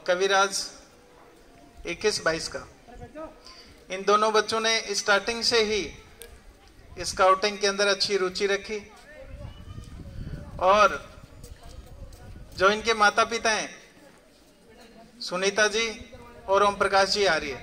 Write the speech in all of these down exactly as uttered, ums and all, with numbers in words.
कविराज इक्कीस बाईस का। इन दोनों बच्चों ने स्टार्टिंग से ही स्काउटिंग के अंदर अच्छी रुचि रखी और जो इनके माता पिता हैं सुनीता जी और ओम प्रकाश जी आर्य,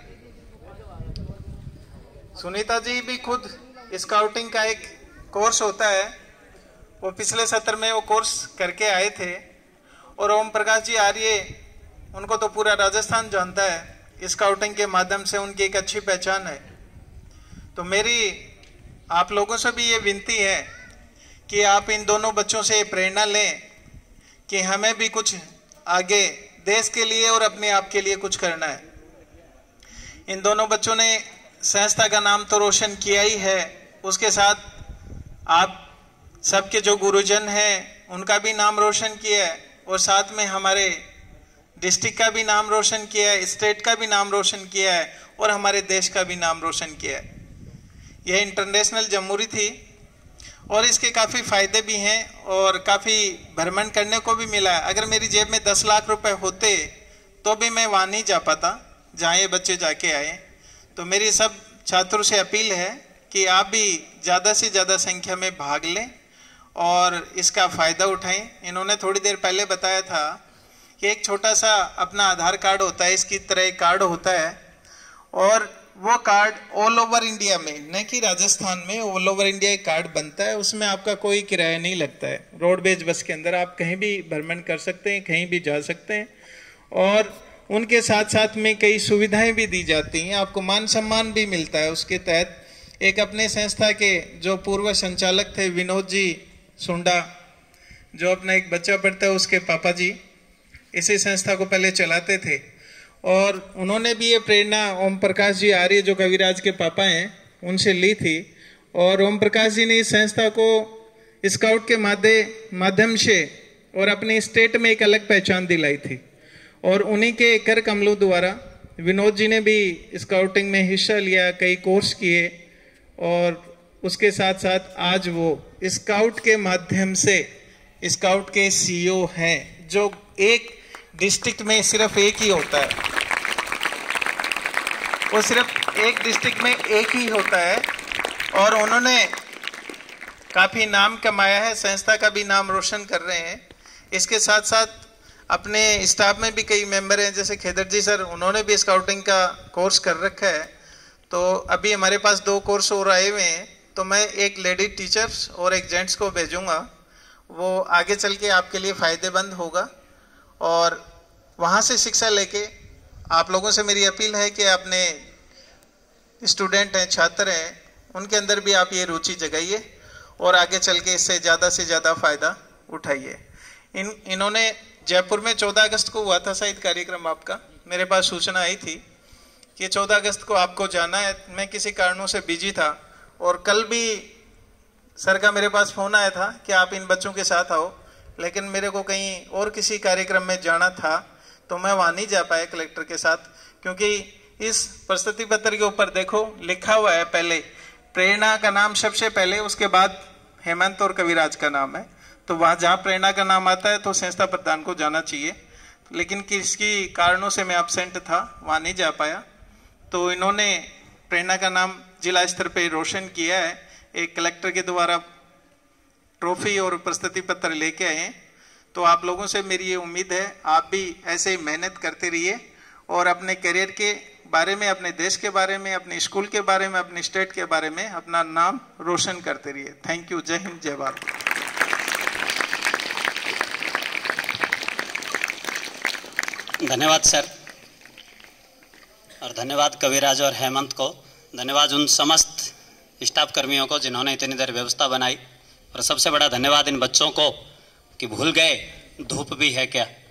सुनीता जी भी खुद स्काउटिंग का एक कोर्स होता है, वो पिछले सत्र में वो कोर्स करके आए थे। और ओम प्रकाश जी आर्य, उनको तो पूरा राजस्थान जानता है, स्काउटिंग के माध्यम से उनकी एक अच्छी पहचान है। तो मेरी आप लोगों से भी ये विनती है कि आप इन दोनों बच्चों से प्रेरणा लें कि हमें भी कुछ आगे देश के लिए और अपने आप के लिए कुछ करना है। इन दोनों बच्चों ने संस्था का नाम तो रोशन किया ही है, उसके साथ आप सबके जो गुरुजन हैं उनका भी नाम रोशन किया है और साथ में हमारे डिस्ट्रिक्ट का भी नाम रोशन किया है, स्टेट का भी नाम रोशन किया है और हमारे देश का भी नाम रोशन किया है। यह इंटरनेशनल जमहूरी थी और इसके काफ़ी फायदे भी हैं और काफ़ी भ्रमण करने को भी मिला है। अगर मेरी जेब में दस लाख रुपए होते तो भी मैं वहाँ नहीं जा पाता जहाँ ये बच्चे जाके आए। तो मेरी सब छात्रों से अपील है कि आप भी ज़्यादा से ज़्यादा संख्या में भाग लें और इसका फ़ायदा उठाएं। इन्होंने थोड़ी देर पहले बताया था कि एक छोटा सा अपना आधार कार्ड होता है, इसकी तरह एक कार्ड होता है और वो कार्ड ऑल ओवर इंडिया में, न कि राजस्थान में, ऑल ओवर इंडिया एक कार्ड बनता है। उसमें आपका कोई किराया नहीं लगता है। रोडवेज बस के अंदर आप कहीं भी भ्रमण कर सकते हैं, कहीं भी जा सकते हैं और उनके साथ साथ में कई सुविधाएं भी दी जाती हैं, आपको मान सम्मान भी मिलता है उसके तहत। एक अपने संस्था के जो पूर्व संचालक थे विनोद जी सुंडा, जो अपना एक बच्चा पढ़ता है, उसके पापा जी इसी संस्था को पहले चलाते थे और उन्होंने भी ये प्रेरणा ओम प्रकाश जी आर्य जो कविराज के पापा हैं उनसे ली थी। और ओम प्रकाश जी ने इस संस्था को स्काउट के माध्यम माध्यम से और अपने स्टेट में एक अलग पहचान दिलाई थी और उन्हीं के कर कमलों द्वारा विनोद जी ने भी स्काउटिंग में हिस्सा लिया, कई कोर्स किए और उसके साथ साथ आज वो स्काउट के माध्यम से स्काउट के सीईओ हैं, जो एक डिस्ट्रिक्ट में सिर्फ एक ही होता है, वो सिर्फ एक डिस्ट्रिक्ट में एक ही होता है और उन्होंने काफ़ी नाम कमाया है, संस्था का भी नाम रोशन कर रहे हैं। इसके साथ साथ अपने स्टाफ में भी कई मेंबर हैं, जैसे खेदर जी सर, उन्होंने भी स्काउटिंग का कोर्स कर रखा है। तो अभी हमारे पास दो कोर्स और आए हुए हैं, तो मैं एक लेडी टीचर्स और एक जेंट्स को भेजूंगा, वो आगे चल के आपके लिए फ़ायदेमंद होगा। और वहाँ से शिक्षा लेके आप लोगों से मेरी अपील है कि अपने स्टूडेंट हैं, छात्र हैं, उनके अंदर भी आप ये रुचि जगाइए और आगे चल के इससे ज़्यादा से ज़्यादा फ़ायदा उठाइए। इन इन्होंने जयपुर में चौदह अगस्त को हुआ था शायद कार्यक्रम आपका, मेरे पास सूचना आई थी कि चौदह अगस्त को आपको जाना है। मैं किसी कारणों से बिजी था और कल भी सर का मेरे पास फ़ोन आया था कि आप इन बच्चों के साथ आओ, लेकिन मेरे को कहीं और किसी कार्यक्रम में जाना था तो मैं वहाँ नहीं जा पाया कलेक्टर के साथ, क्योंकि इस प्रस्तुति पत्र के ऊपर देखो लिखा हुआ है पहले प्रेरणा का नाम सबसे पहले, उसके बाद हेमंत और कविराज का नाम है। तो वहाँ जहाँ प्रेरणा का नाम आता है तो संस्था प्रधान को जाना चाहिए, लेकिन किसी कारणों से मैं एब्सेंट था, वहाँ नहीं जा पाया। तो इन्होंने प्रेरणा का नाम जिला स्तर पे रोशन किया है, एक कलेक्टर के द्वारा ट्रॉफी और प्रस्तुति पत्र लेके आए हैं। तो आप लोगों से मेरी ये उम्मीद है आप भी ऐसे ही मेहनत करते रहिए और अपने करियर के बारे में, अपने देश के बारे में, अपने स्कूल के बारे में, अपने स्टेट के बारे में अपना नाम रोशन करते रहिए। Thank you. जय हिंद, जय भारत। धन्यवाद सर, और धन्यवाद कविराज और हेमंत को, धन्यवाद उन समस्त स्टाफ कर्मियों को जिन्होंने इतनी देर व्यवस्था बनाई, और सबसे बड़ा धन्यवाद इन बच्चों को कि भूल गए धूप भी है क्या।